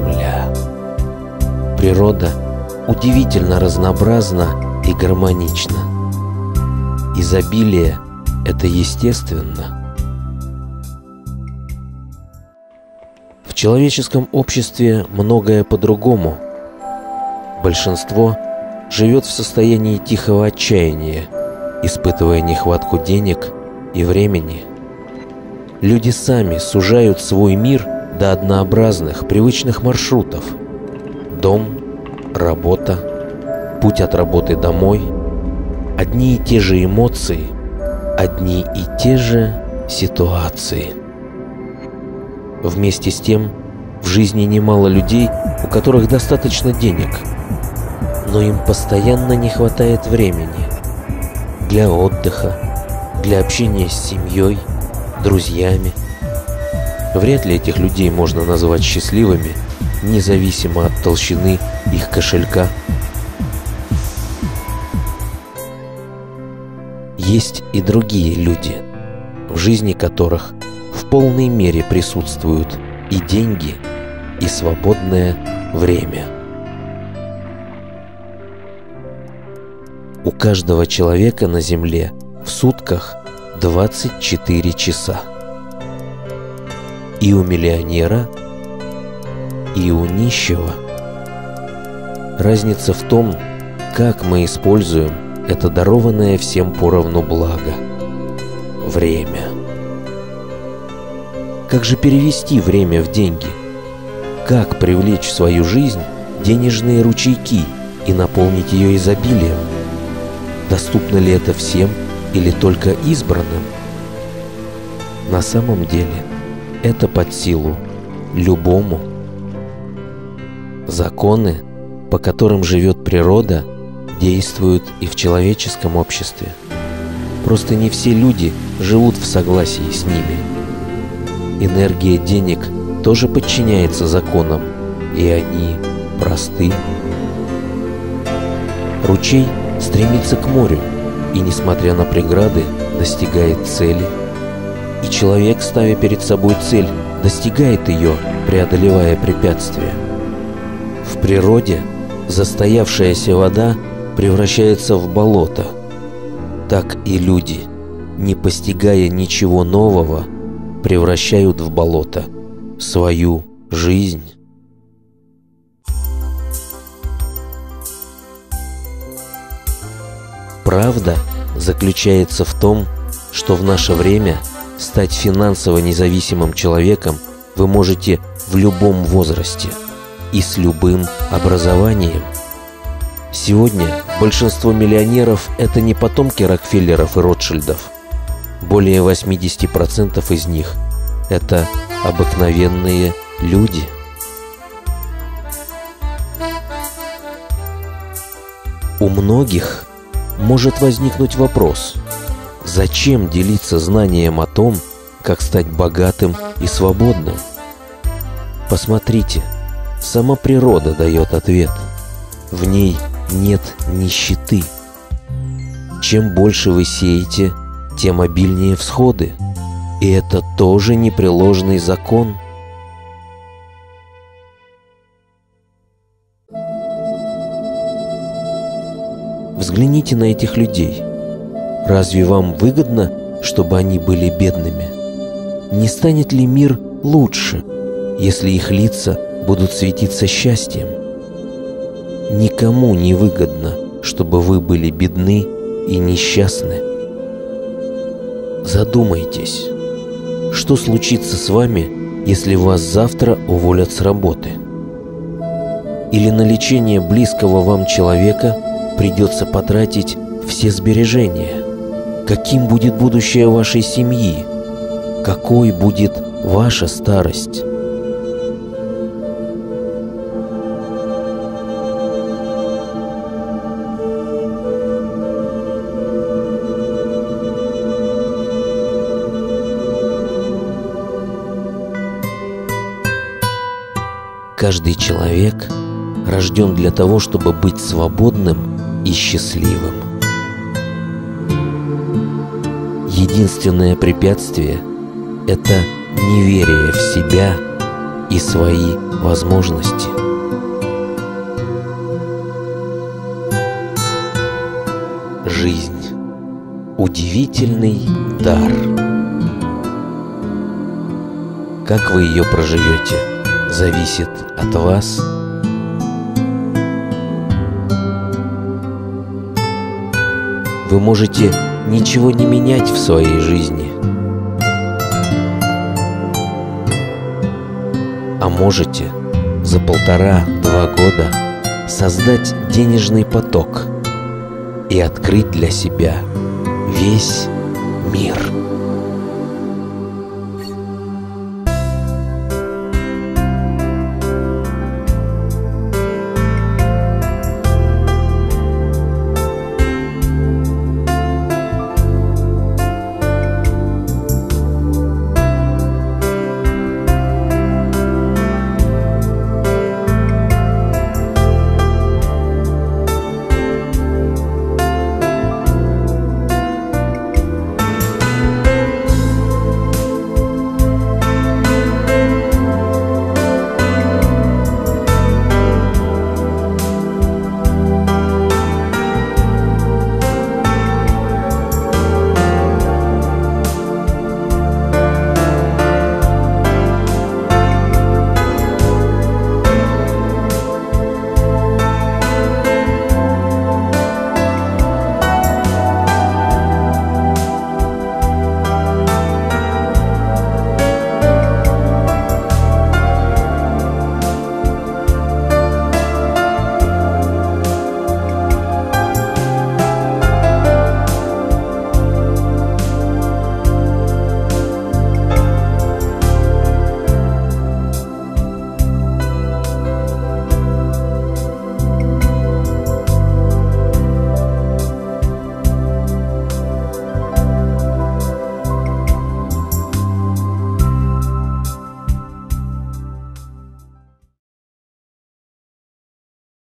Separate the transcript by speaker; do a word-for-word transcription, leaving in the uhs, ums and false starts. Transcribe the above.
Speaker 1: Земля. Природа удивительно разнообразна и гармонична. Изобилие – это естественно. В человеческом обществе многое по-другому. Большинство живет в состоянии тихого отчаяния, испытывая нехватку денег и времени. Люди сами сужают свой мир до однообразных, привычных маршрутов. Дом, работа, путь от работы домой. Одни и те же эмоции, одни и те же ситуации. Вместе с тем, в жизни немало людей, у которых достаточно денег, но им постоянно не хватает времени для отдыха, для общения с семьей, друзьями. Вряд ли этих людей можно назвать счастливыми, независимо от толщины их кошелька. Есть и другие люди, в жизни которых в полной мере присутствуют и деньги, и свободное время. У каждого человека на Земле в сутках двадцать четыре часа. И у миллионера, и у нищего. Разница в том, как мы используем это дарованное всем поровну благо – время. Как же перевести время в деньги? Как привлечь в свою жизнь денежные ручейки и наполнить ее изобилием? Доступно ли это всем или только избранным? На самом деле это под силу любому. Законы, по которым живет природа, действуют и в человеческом обществе. Просто не все люди живут в согласии с ними. Энергия денег тоже подчиняется законам, и они просты. Ручей стремится к морю и, несмотря на преграды, достигает цели. И человек, ставя перед собой цель, достигает ее, преодолевая препятствия. В природе застоявшаяся вода превращается в болото. Так и люди, не постигая ничего нового, превращают в болото свою жизнь. Правда заключается в том, что в наше время стать финансово независимым человеком вы можете в любом возрасте и с любым образованием. Сегодня большинство миллионеров – это не потомки Рокфеллеров и Ротшильдов. Более восемьдесят процентов из них – это обыкновенные люди. У многих может возникнуть вопрос: зачем делиться знанием о том, как стать богатым и свободным? Посмотрите, сама природа дает ответ. В ней нет нищеты. Чем больше вы сеете, тем обильнее всходы. И это тоже непреложный закон. Взгляните на этих людей. Разве вам выгодно, чтобы они были бедными? Не станет ли мир лучше, если их лица будут светиться счастьем? Никому не выгодно, чтобы вы были бедны и несчастны. Задумайтесь, что случится с вами, если вас завтра уволят с работы? Или на лечение близкого вам человека придется потратить все сбережения? Каким будет будущее вашей семьи? Какой будет ваша старость? Каждый человек рожден для того, чтобы быть свободным и счастливым. Единственное препятствие – это неверие в себя и свои возможности. Жизнь – удивительный дар. Как вы ее проживете, зависит от вас. Вы можете ничего не менять в своей жизни, а можете за полтора-два года создать денежный поток и открыть для себя весь мир.